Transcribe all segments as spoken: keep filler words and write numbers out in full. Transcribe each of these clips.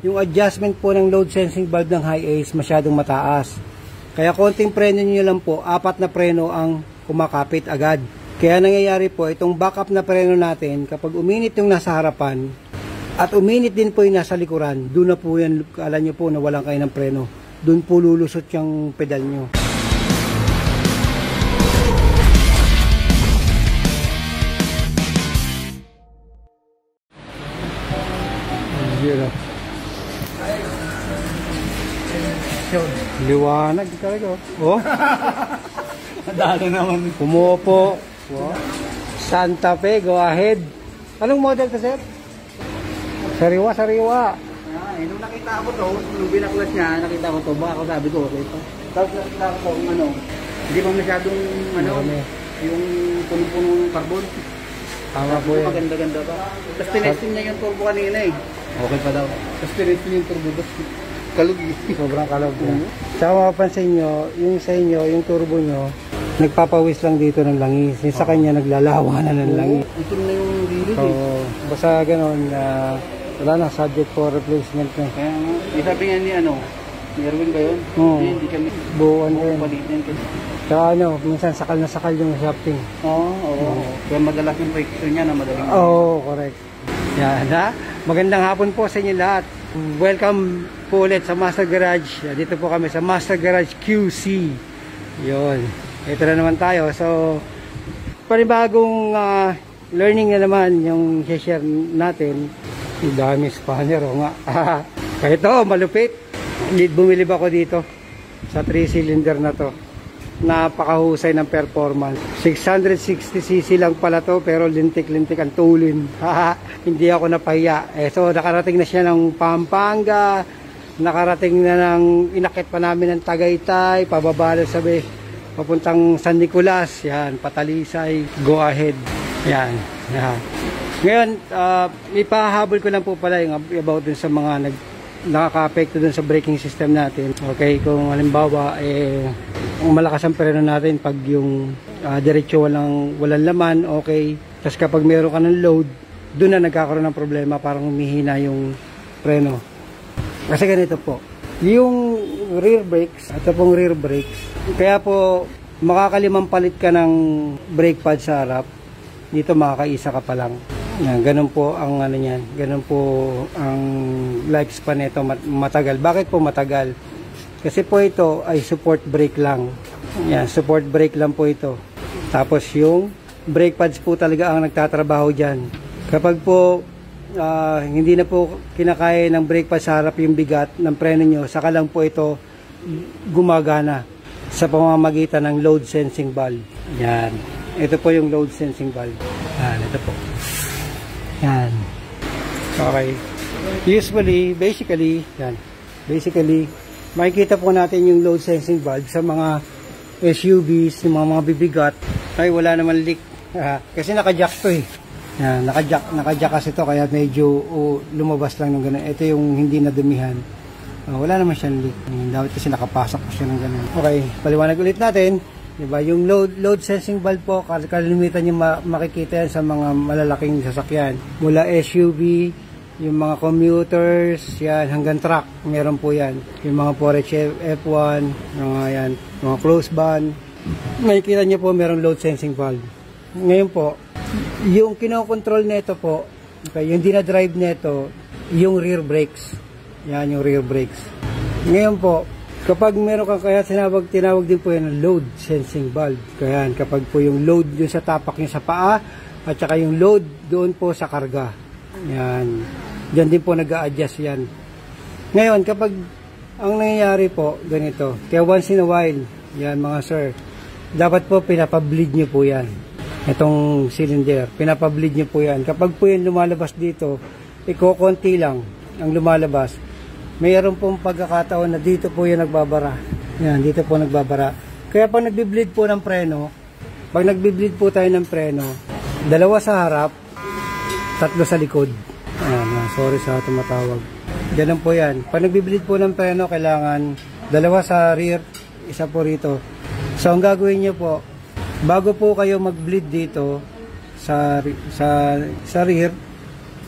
yung adjustment po ng load sensing valve ng high ace masyadong mataas. Kaya konting preno nyo lang po, apat na preno ang kumakapit agad. Kaya nangyayari po, itong backup na preno natin, kapag uminit yung nasa harapan, at uminit din po yung nasa likuran, doon na po yan, alam nyo po na walang kayo ng preno. Doon po lulusot yung pedal nyo. Zero. Liwanag talaga. Oh. Dali naman. Umupo. Wow. Santa Fe, go ahead. Anong model to, sir? Sariwa, sariwa. Ah, eh, nung nakita ko to, nung binaklas niya, nakita ko to, baka ako sabi ko, okay to. Tapos nakita ko kung ano, hindi ba masyadong, ano, ano yung punong-punong ng carbon. Tama po yan. Maganda-ganda pa. Tapos tinesting niya yung turbo kanina eh. Okay pa daw. Tapos tinesting yung turbo doon. Kalog. Sobrang kalog yan. Tsaka mapapansin nyo, yung sa inyo, yung turbo nyo, nagpapawis lang dito ng langis. Yung sa kanya, naglalawa na ng langis. Ito na yung release so, eh. Basta ganun, uh, wala na, subject for replacement na. Kaya nga, isabi nga ni ano, ni Erwin ba yun? Oo. Hindi, hindi kami. Buwan ko yun. Palitin kasi. Tsaka ano, minsan sakal na sakal yung shafting. Oo, oo. oo. Kaya madalas yung friction niya na madaling. Oo, oh, correct. Yan ha. Magandang hapon po sa inyo lahat. Welcome po ulit sa Master Garage. Dito po kami sa Master Garage Q C. Yun. Ito na naman tayo. So, panibagong uh, learning na naman yung share natin. Yung dami spanner. O nga. Kaya ito, malupit. Bumilib ako dito sa three cylinder na to. Napakahusay ng performance. six sixty c c lang pala to, pero lintik-lintik ang tulin. Hindi ako napahiya. Eh, so, nakarating na siya ng Pampanga. Nakarating na ng inakit pa namin ng Tagaytay. Pababa na sabi, papuntang San Nicolas. Yan, Patalisay. Go ahead. Yan. Yan. Ngayon, uh, ipahabol ko lang po pala yung about dun sa mga nag nakaka-apekto dun sa braking system natin. Okay, kung halimbawa eh malakas ang preno natin pag yung uh, diretso walang walang laman, okay. Tapos kapag meron ka ng load, doon na nagkakaroon ng problema, parang humihina yung preno. Kasi ganito po, yung rear brakes, ito pong rear brakes, kaya po makakalimang palit ka ng brake pad sa harap, dito makakaisa ka pa lang. Yan, ganun po ang ano niyan, ganun po ang lifespan nito, matagal. Bakit po matagal? Kasi po ito ay support brake lang. Yan, support brake lang po ito. Tapos yung brake pads po talaga ang nagtatrabaho diyan. Kapag po uh, hindi na po kinakaya ng brake pads sa harap yung bigat ng preno nyo, saka lang po ito gumagana sa pamamagitan ng load sensing valve. Yan. Ito po yung load sensing valve. Yan, ito po. Yan. Okay. Usually, basically, yan. Basically, makikita po natin yung load sensing valve sa mga S U Vs, yung mga mga bibigat. Ay, wala naman leak. Uh, kasi naka-jack to eh. Yan, naka-jack, naka-jack kasi to, kaya medyo oh, lumabas lang ng ganun. Ito yung hindi nadumihan. Uh, wala naman siyang leak. Dapat kasi nakapasok po siya ng ganun. Okay, paliwanag ulit natin. Diba? Yung load, load sensing valve po, kalimitan nyo ma makikita yan sa mga malalaking sasakyan. Mula S U V, yung mga commuters, yan, hanggang truck, meron po yan. Yung mga four H F one, mga yan, mga close van. Makikita nyo po merong load sensing valve. Ngayon po, yung kinokontrol nito po, okay, yung dinadrive nito, yung rear brakes. Yan, yung rear brakes. Ngayon po, kapag meron kang, kaya tinawag, tinawag din po yan ng load sensing valve. Kaya kapag po yung load dun sa tapak nyo sa paa, at saka yung load doon po sa karga. Yan. Diyan din po nag-a-adjust yan. Ngayon, kapag ang nangyayari po, ganito, kaya once in a while, yan mga sir, dapat po pinapableed nyo po yan. Itong cylinder, pinapableed nyo po yan. Kapag po yung lumalabas dito, iko-konti lang ang lumalabas. Mayroon pong pagkakataon na dito po yung nagbabara. Yan, dito po nagbabara. Kaya pag nagbi-bleed po ng preno, pag nagbi-bleed po tayo ng preno, dalawa sa harap, tatlo sa likod. Ayan, sorry sa tumatawag. Ganun po yan. Pag nagbi-bleed po ng preno, kailangan dalawa sa rear, isa po rito. So, ang gagawin nyo po, bago po kayo mag-bleed dito sa, sa, sa rear,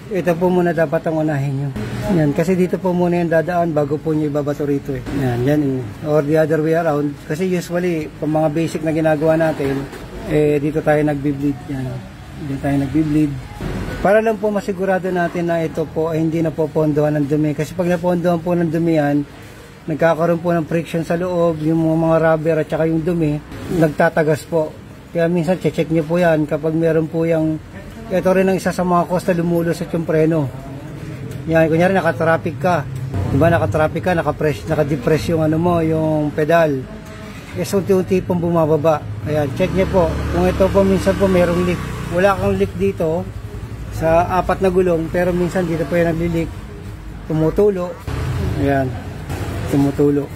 ito po muna dapat ang unahin nyo. Yan, kasi dito po muna yung dadaan bago po nyo ibabato rito eh. Yan, yan, or the other way around. Kasi usually, pang mga basic na ginagawa natin, eh, dito tayo nagbi-bleed. Yan, dito tayo nagbi-bleed. Para lang po masigurado natin na ito po ay hindi na po pondohan ng dumi. Kasi pag napondohan po ng dumi yan, nagkakaroon po ng friction sa loob, yung mga rubber at saka yung dumi, nagtatagas po. Kaya minsan, check nyo po yan kapag meron po yung, ito rin ang isa sa mga cause na lumulusot yung preno. Yan, kunyari naka-traffic ka. Diba naka-traffic ka, naka-press, naka-depress yung ano mo, yung pedal. Kasi unti-unti pong bumababa. Ayan, check nyo po. Kung ito po minsan po merong leak. Wala kang leak dito sa apat na gulong, pero minsan dito po yung nagli-leak. Tumutulo. Ayan, tumutulo.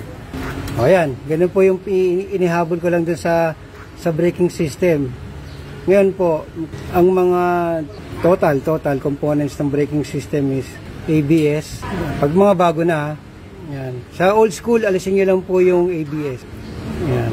O ayan, ganun po yung inihabol ko lang dun sa sa braking system. Ngayon po, ang mga total, total components ng braking system is A B S. Pag mga bago na, yan. Sa old school, alisin nyo lang po yung A B S. Yan.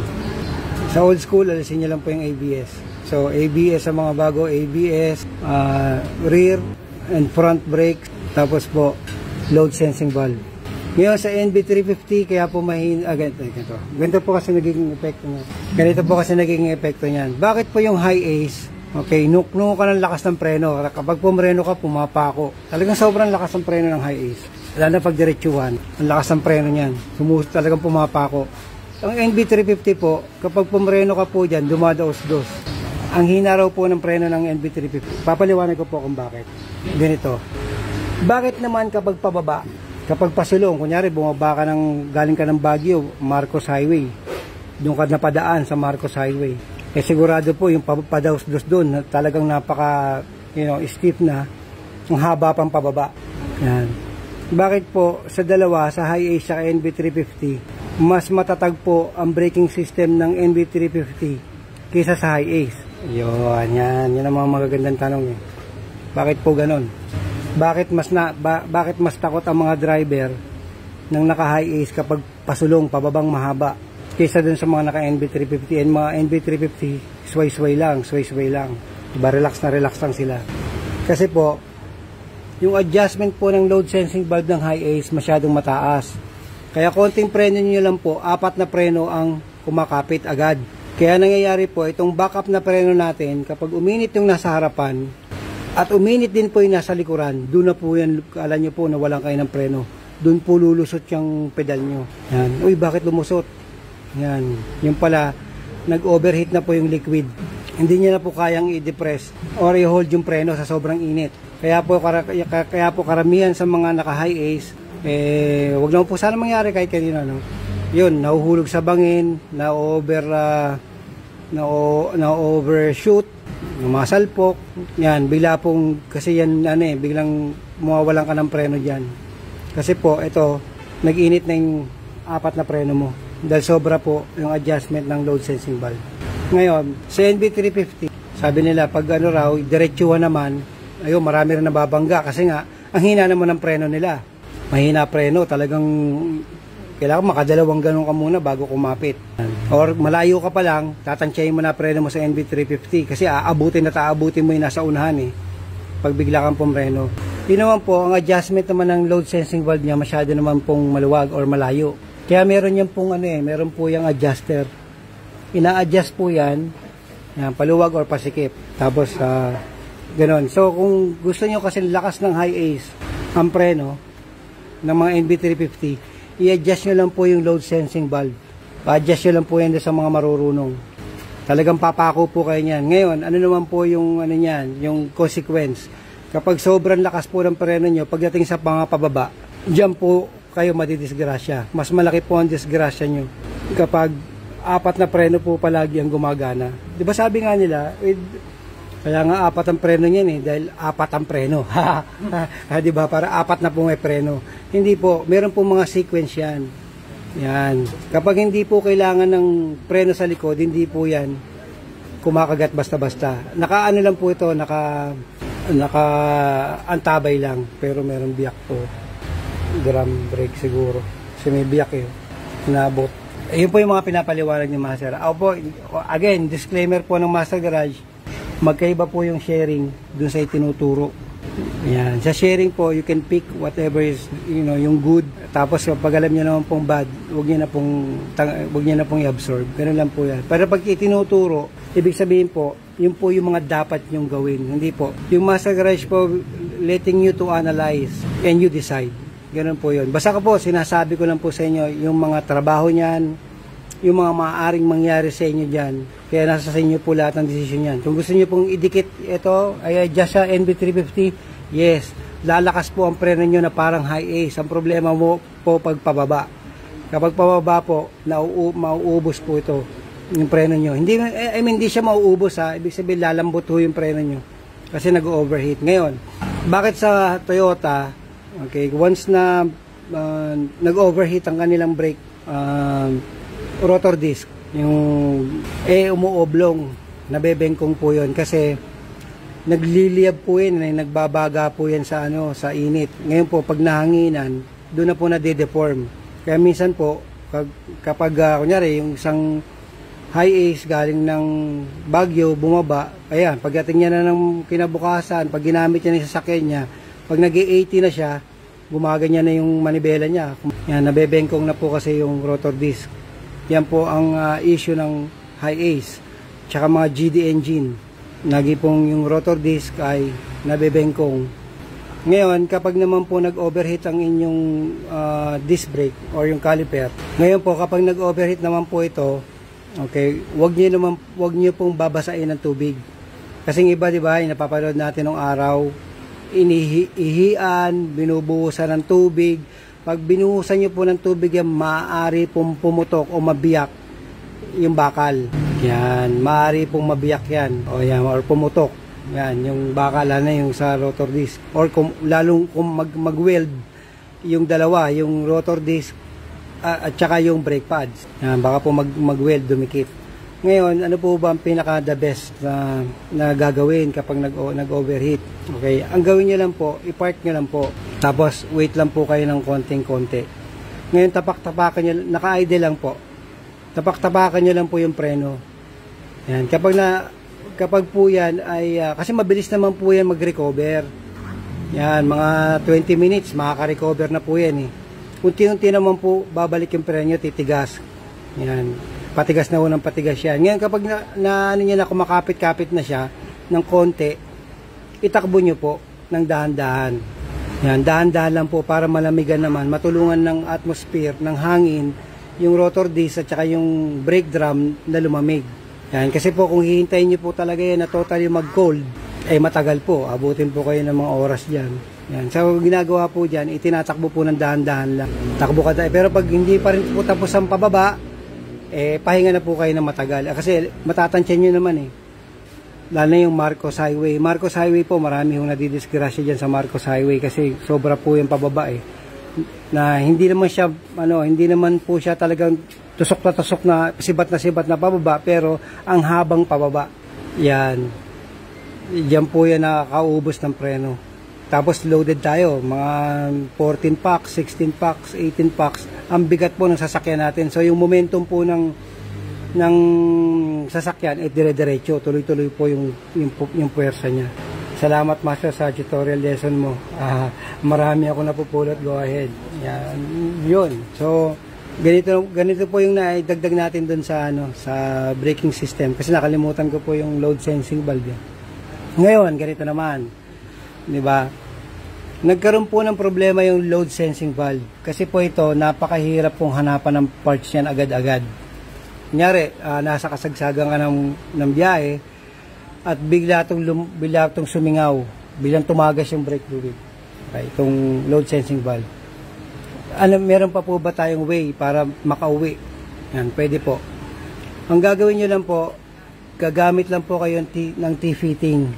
Sa old school, alisin nyo lang po yung A B S. So, A B S sa mga bago, A B S, uh, rear and front brakes, tapos po, load sensing valve. Ngayon sa N B three fifty, kaya po mahin... Ah, ganito, ganito. Ganito po kasi nagiging epekto niyan. Ganito po kasi nagiging epekto niyan. Bakit po yung high ace? Okay, nuk-nuk ka ng lakas ng preno. Kapag pumreno ka, pumapako. Talagang sobrang lakas ng preno ng high ace. Lalo na pag diretsuhan, ang lakas ng preno niyan. Sumus talagang pumapako. Ang N B three fifty po, kapag pumreno ka po dyan, dumadaos-dos. Ang hina raw po ng preno ng N B three fifty. Papaliwanag ko po kung bakit. Ganito. Bakit naman kapag pababa, kapag pasulong, kunyari bumaba ka ng, galing ka ng Baguio, Marcos Highway, doon ka napadaan sa Marcos Highway, eh sigurado po yung padaos-dos doon, talagang napaka, you know, stiff na, ang haba pang pababa. Yan. Bakit po sa dalawa, sa high ace at N B three fifty, mas matatag po ang braking system ng N B three fifty kaysa sa high ace? Yun, yan. Yan ang mga magagandang tanong eh. Bakit po ganon? Bakit mas na ba, bakit mas takot ang mga driver ng naka-high ace kapag pasulong, pababang mahaba, kaysa dun sa mga naka-N B three fifty? And mga N B three fifty, sway-sway lang, sway-sway lang. Diba, relax na relax lang sila. Kasi po, yung adjustment po ng load sensing valve ng high ace masyadong mataas. Kaya konting preno nyo lang po, apat na preno ang kumakapit agad. Kaya nangyayari po, itong backup na preno natin, kapag uminit yung nasa harapan, at uminit din po yung nasa likuran, doon na po yan, alam nyo po na walang kayo ng preno. Doon po lulusot yung pedal nyo. Yan. Uy, bakit lumusot? Yan. Yung pala, nag-overheat na po yung liquid. Hindi niya na po kayang i-depress or i-hold yung preno sa sobrang init. Kaya po, kara, kaya po karamihan sa mga naka-high ace, eh, wag naman po sana mangyari kahit kanina, no? Yun, nahuhulog sa bangin, na-over, uh, na-overshoot, masalpok, yan, bigla pong, kasi yan, ano eh, biglang mawawalan ka ng preno dyan. Kasi po, ito, nag-init na yung apat na preno mo. Dahil sobra po yung adjustment ng load sensing valve. Ngayon, sa N B three fifty, sabi nila, pag ano raw, diretsuhan naman, ayun, marami rin nababangga. Kasi nga, ang hina naman ng preno nila. Mahina preno, talagang, kailangan makadalawang ganun ka muna bago kumapit. Or malayo ka pa lang, tatansyahin mo na preno mo sa N B three fifty kasi aabutin at aabutin mo yung nasa unahan eh. Pag bigla kang pumreno. Yun naman po, ang adjustment naman ng load sensing valve niya masyado naman pong maluwag or malayo. Kaya meron yan pong ano eh, meron po yung adjuster. Ina-adjust po yan, yan, paluwag or pasikip. Tapos, uh, ganon. So, kung gusto nyo kasi lakas ng high ace, ang preno ng mga N B three fifty, i-adjust nyo lang po yung load sensing valve. Pa-adjust nyo lang po yan sa mga marurunong. Talagang papako po kayo niyan. Ngayon, ano naman po yung ano niyan, yung consequence. Kapag sobrang lakas po ng preno nyo, pagdating sa pangapababa, diyan po kayo madidisgrasya. Mas malaki po ang disgrasya nyo kapag apat na preno po palagi ang gumagana. Di ba sabi nga nila, with, kaya nga apat ang preno niyan eh, dahil apat ang preno. Di ba? Para apat na po may preno. Hindi po, meron po mga sequence yan. Yan. Kapag hindi po kailangan ng preno sa likod, hindi po yan kumakagat basta-basta. Naka ano lang po ito, naka naka antabay lang, pero meron biyak po. Drum brake siguro. Kasi may biyak eh. Nabot. Ayun po yung mga pinapaliwanag ni Master. Ako po, again, disclaimer po ng Master Garage, magkaiba po yung sharing dun sa itinuturo. Yan. Sa sharing po, you can pick whatever is, you know, yung good. Tapos kapag alam niyo naman pong bad, huwag niyo na pong, huwag niyo na pong i-absorb. Ganun lang po yan. Pero pag itinuturo, ibig sabihin po, yun po yung mga dapat nyong gawin. Hindi po. Yung Master Garage po, letting you to analyze and you decide. Ganun po yun. Basta ko po, sinasabi ko lang po sa inyo, yung mga trabaho niyan, yung mga maaaring mangyari sa inyo dyan. Kaya nasa sa inyo po lahat ng desisyon yan. Kung gusto niyo pong idikit ito, ay adjust sa N B three fifty, yes, lalakas po ang preno nyo na parang high ace. Ang problema mo po pagpababa. Kapag pababa po, nauu mauubos po ito, yung preno nyo. Hindi, I mean, hindi siya mauubos ha. Ibig sabihin, lalambot po yung preno nyo. Kasi nag-overheat. Ngayon, bakit sa Toyota, okay, once na uh, nag-overheat ang kanilang brake, uh, rotor disc, yung eh umuoblong, nabebengkong po yun kasi nagliliyab po yan, eh, nagbabaga po yan sa ano, sa init. Ngayon po pag nahanginan, doon na po na-deform. Kaya minsan po kapag uh, kunyari yung isang high ace galing ng Baguio bumaba, ayan, pagdating niya na ng kinabukasan, pag ginamit niya ng sasakyan niya, pag nag eighty na siya, gumaganyan na yung manibela niya. Yan, nabebengkong na po kasi yung rotor disc. Yan po ang uh, issue ng high ace. Tsaka mga G D engine. Lagi pong yung rotor disc ay nabebengkong. Ngayon, kapag naman po nag-overheat ang inyong uh, disc brake or yung caliper, ngayon po kapag nag-overheat naman po ito, okay, wag niyo naman wag niyo pong babasain ng tubig. Kasi ng iba, di ba, napapanood natin ng araw, inihian, binubuhusan ng tubig. Pag binuhusan nyo po ng tubig yan, maaari pong pumutok o mabiyak yung bakal. Yan, maaari pong mabiyak yan. O yan, or pumutok. Yan, yung bakal na yung sa rotor disc. Or kung, lalong kung mag, mag-weld yung dalawa, yung rotor disc uh, at saka yung brake pads. Yan, baka po mag, mag-weld, dumikit. Ngayon, ano po ba ang pinaka the best na, na gagawin kapag nag-overheat? Okay, ang gawin nyo lang po, i-park nyo lang po. Tapos, wait lang po kayo ng konting-konti. Ngayon, tapak-tapakan nyo, naka-idle lang po. Tapak-tapakan nyo lang po yung preno. Yan, kapag na, kapag po yan ay, uh, kasi mabilis naman po yan mag-recover. Yan, mga twenty minutes, makaka-recover na po yan eh. Unti-unti naman po, babalik yung preno, titigas. Yan, patigas na unang patigas yan. Ngayon, kapag na, na, ano niya, na kumakapit-kapit na siya ng konti, itakbo nyo po ng dahan-dahan. Yan, dahan-dahan lang po para malamigan naman, matulungan ng atmosphere, ng hangin, yung rotor disc at saka yung brake drum na lumamig. Yan, kasi po kung hihintayin nyo po talaga yan na totally mag-cold, eh matagal po, abutin po kayo ng mga oras dyan. Yan, so ginagawa po dyan, itinatakbo po ng dahan-dahan lang. Takbo ka tayo, pero pag hindi pa rin po tapos ang pababa, eh pahinga na po kayo ng matagal. Kasi matatansyan nyo naman eh. Lalo na yung Marcos Highway. Marcos Highway po, marami yung nadidisgrasya dyan sa Marcos Highway kasi sobra po yung pababa eh. Na hindi naman siya, ano, hindi naman po siya talagang tusok na tusok na, sibat na sibat na pababa, pero ang habang pababa. Yan. Diyan po yan nakakaubos ng preno. Tapos loaded tayo, mga fourteen packs, sixteen packs, eighteen packs. Ang bigat po ng sasakyan natin. So yung momentum po ng ng sasakyan ay eh, dire-diretso, tuloy-tuloy po yung yung, yung puwersa niya. Salamat Master sa tutorial lesson mo. Uh, marami ako napupulot, go ahead. Yan, yun. So ganito ganito po yung naidagdag natin doon sa ano sa braking system kasi nakalimutan ko po yung load sensing valve. Ngayon, ganito naman. 'Di ba? Nagkaroon po ng problema yung load sensing valve kasi po ito napakahirap pong hanapan ng parts niyan agad-agad. Kunyari, uh, nasa kasagsagan ka ng, ng biyahe at bigla itong, bigla itong sumingaw, biglang tumagas yung brake fluid. Okay, itong load sensing valve. Ano, meron pa po ba tayong way para makauwi? Yan, pwede po. Ang gagawin nyo lang po, gagamit lang po kayo ng T-fitting.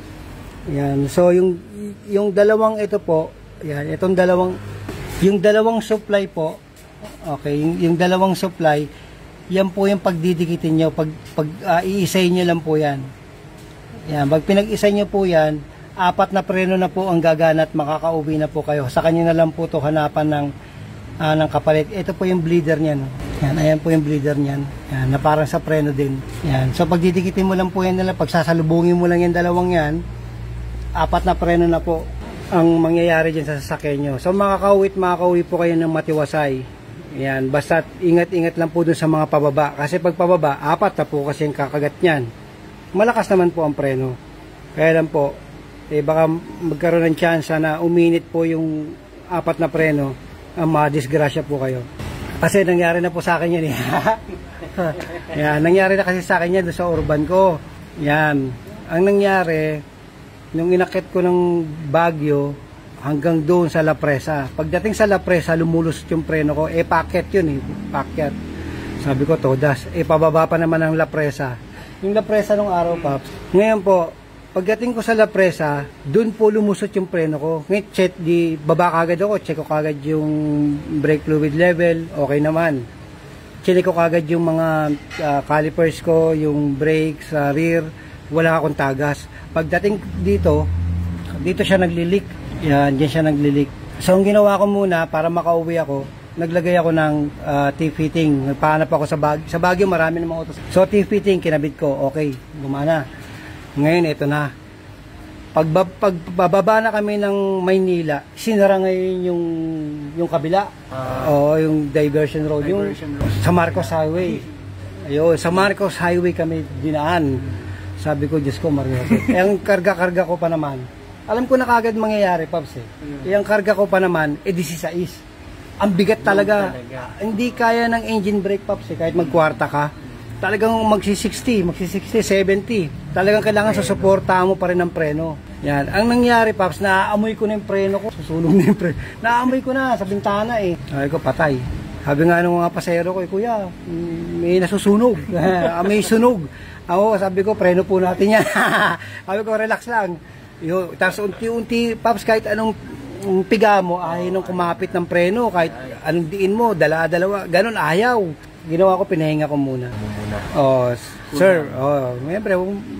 Yan, so yung, yung dalawang ito po, yan, itong dalawang, yung dalawang supply po, okay, yung, yung dalawang supply, yan po yung pagdidikitin nyo, pag, pag uh, iisay nyo lang po yan. Yan, pag pinag-isay nyo po yan, apat na preno na po ang gagana at makakauwi na po kayo. Sa kanya na lang po to hanapan ng, uh, ng kapalit. Ito po yung bleeder nyan. Yan, ayan po yung bleeder nyan. Yan, na parang sa preno din. Yan, so pag didikitin mo lang po yan nila, pag sasalubungin mo lang yung dalawang yan, apat na preno na po. ang mangyayari dyan sa sasakyan nyo. So makakauwi at makakauwi po kayo ng matiwasay. Yan, basta ingat-ingat lang po dun sa mga pababa. Kasi pag pababa, apat na po kasi yung kakagat nyan. Malakas naman po ang preno. Kaya lang po, eh baka magkaroon ng chance na uminit po yung apat na preno, ang madisgrasya po kayo. Kasi nangyari na po sa akin yan eh. Yan, nangyari na kasi sa akin yan doon sa urban ko. Yan, ang nangyari, nung inakit ko ng Baguio hanggang doon sa La Presa. Pagdating sa La Presa, lumulusot yung preno ko. Eh, packet yun eh. Packet. Sabi ko, todas. Eh, pababa pa naman ang La Presa. Yung La Presa nung araw, Paps. Ngayon po, pagdating ko sa La Presa, doon po lumusot yung preno ko. Ngayon, check, di, baba kagad ako. Check ko kagad yung brake fluid level. Okay naman. Check ko kagad yung mga uh, calipers ko, yung brakes, uh, rear. Wala akong tagas. Pagdating dito, dito siya naglilik. Yan, dyan siya naglilik. So, ang ginawa ko muna para makauwi ako, naglagay ako ng uh, T-fitting. Nagpahanap ako sa Baguio. Sa Baguio, marami namang autos. So, T-fitting, kinabit ko. Okay, gumana. Ngayon, ito na. Pag, pag bababa na kami ng Maynila, sinara ngayon yung, yung kabila. Uh, o yung diversion road. Diversion yung, road. Sa Marcos Highway. Ayun, sa Marcos Highway kami dinaan. Sabi ko, Diyos ko, Mariate. Eh, ang karga-karga ko pa naman, alam ko na kagad mangyayari, Paps eh. Mm. Eh, ang karga ko pa naman, eh, sixteen. Ang bigat talaga. talaga. Hindi kaya ng engine brake, Paps eh, kahit magkwarta ka. Talagang magsi-sixty, magsi-sixty, seventy. Talagang kailangan susuportahan mo pa rin ng preno. Yan. Ang nangyari, Paps, naaamoy ko na yung preno ko. Susunog na yung preno. Naaamoy ko na sa bintana eh. Sabi ko, patay. Sabi nga ng mga pasero ko, eh, kuya, may nasusunog. May sunog. Ako, sabi ko, preno po natin yan. Sabi ko, relax lang. Yo, tapos unti-unti, Paps, kahit anong um, piga mo, ayaw nung kumapit ng preno. Kahit anong diin mo, dala-dalawa. Ganon, ayaw. Ginawa ko, pinahinga ko muna. Oh, sir, oh, siyempre,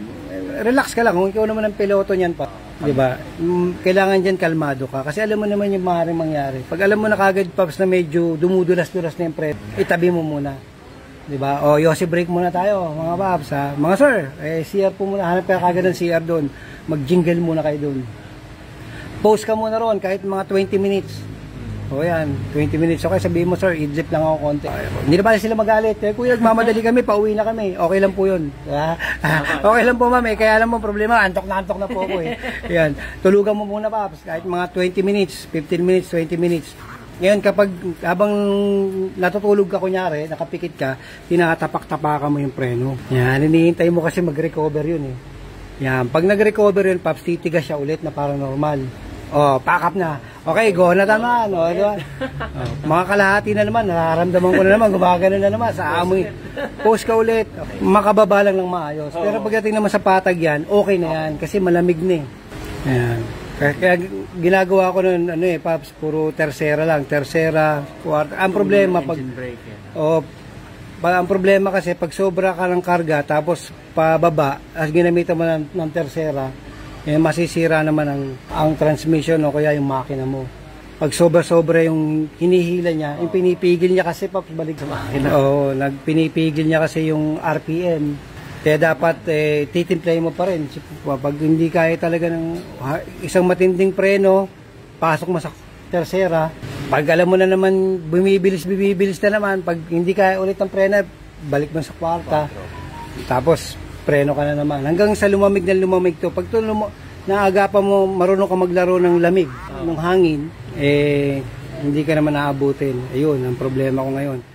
relax ka lang. Kung ikaw naman ang piloto niyan, pa, di ba? Kailangan diyan kalmado ka kasi alam mo naman yung maaaring mangyari. Pag alam mo na kagad, Paps, na medyo dumudulas-dulas na yung pre, itabi mo muna. Di ba? O, Yossi break muna tayo, mga Paps, ha? Mga sir, eh, C R po muna. Hanap ka kagad ng C R doon. Mag-jingle muna kayo doon. Post ka muna ron, kahit mga twenty minutes. O yan, twenty minutes. Okay, sabihin mo, sir, idlip lang ako konti. Hindi na pala sila magalit. Eh, kuya, magmamadali kami, pauwi na kami. Okay lang po yun. Okay lang po, ma'am. Eh. Kaya alam mo, problema, antok na antok na po ako eh. Yan, tulugan mo muna, Paps. Kahit mga twenty minutes, fifteen minutes, twenty minutes. Ngayon, kapag habang natutulog ka, kunyari, nakapikit ka, tinatapak-tapakan mo yung preno. Yan, hinihintay mo kasi mag-recover yun eh. Yan, pag nag-recover yun, Paps, titigas siya ulit na parang normal. Oh, pack up na. Okay, go na naman. Oh, diba? Oh, mga kalahati na naman, nararamdaman ko na naman, gumagano na naman sa amoy. Post ka ulit. Makababa lang ng maayos. Pero pagdating naman sa patag yan, okay na yan kasi malamig na eh. Yan. Kaya, kaya ginagawa ko nun, ano eh, Paps, puro tercera lang. Tercera, kwarta. Ang problema, pag... Oh, ang problema kasi, pag sobra ka ng karga, tapos pababa, as ginamitan mo ng, ng tercera, eh, masisira naman ang, ang transmission o kaya yung makina mo. Pag sobra-sobra yung hinihila niya, yung pinipigil niya kasi, Paps, balik sa makina. Oo, nagpinipigil niya kasi yung R P M. Kaya dapat eh, titimplay mo pa rin. Pag hindi kaya talaga ng isang matinding preno, pasok mo sa tercera. Pag alam mo na naman, bumibilis, bumibilis na naman. Pag hindi kaya ulit ang preno, balik mo sa kwarta. Tapos, preno ka na naman. Hanggang sa lumamig na lumamig to. Pag to lum naagapan mo, marunong ka maglaro ng lamig, ng hangin, eh, hindi ka naman naabutin. Ayun, ang problema ko ngayon.